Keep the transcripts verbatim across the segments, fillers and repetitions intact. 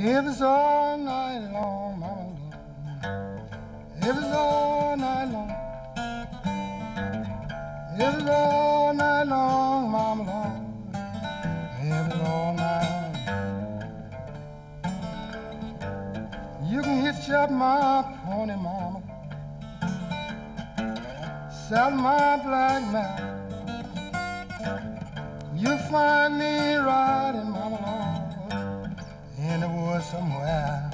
If it's all night long, mama Lord. If it's all night long. If it's all night long, mama Lord. If it's all night. You can hitch up my pony, mama. Saddle my black mare. You'll find me riding, mama Lord, in the woods somewhere.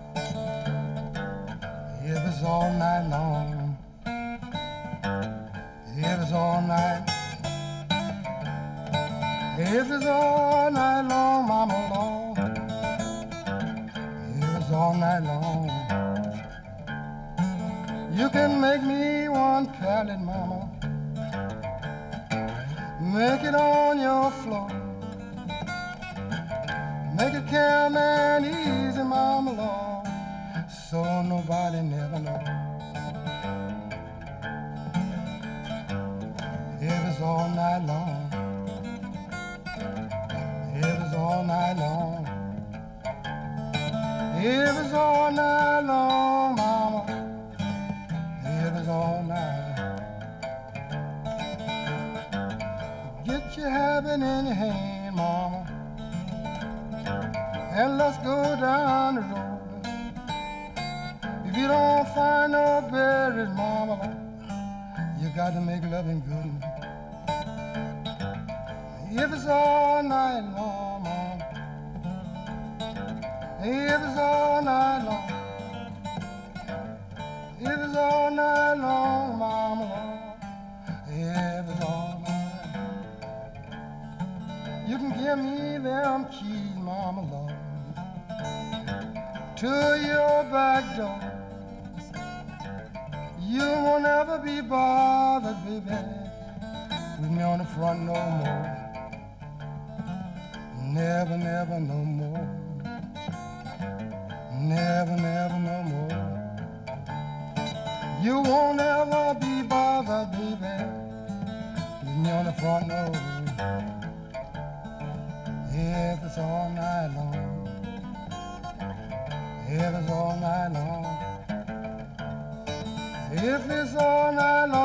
If it's all night long, if it's all night, if it's all night long, mama Lord, if it's all night long, you can make me one pallet, mama. Make it on your floor. Make it calm and easy, mama Lord, so nobody never know. If it's all night long, if it's all night long, if it's all night long, mama, if it's all night. Get your habit in your hand, mama, and let's go down the road. If you don't find no berries, mama, you got to make loving good. If it's all night long, mama, if it's all night long, if it's all night long, mama, if it's all night. You can give me them keys, mama Lord, to your back door. You won't ever be bothered, baby, with me on the front no more. Never, never no more. Never, never no more. You won't ever be bothered, baby, with me on the front no more. If it's all night long, if it's all night long, if it's all night long.